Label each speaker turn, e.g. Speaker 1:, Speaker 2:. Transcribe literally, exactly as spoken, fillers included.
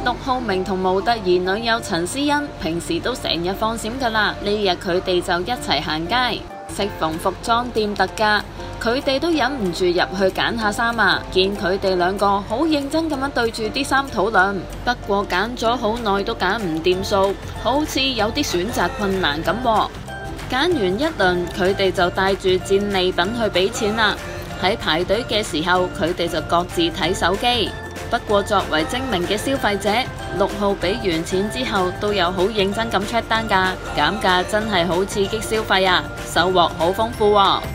Speaker 1: 陸浩明同模特兒女友陳思欣平時都成日放閃噶啦，呢日佢哋就一齊行街，適逢服裝店特價，佢哋都忍唔住入去揀下衫啊！見佢哋兩個好認真咁樣對住啲衫討論，不過揀咗好耐都揀唔掂數，好似有啲選擇困難咁喎。揀完一輪，佢哋就帶住戰利品去俾錢啦。喺排隊嘅時候，佢哋就各自睇手機。不過作為精明嘅消費者，陸浩俾完錢之後都有好認真咁 check 單㗎，減價真係好刺激消費啊，收穫好豐富喎。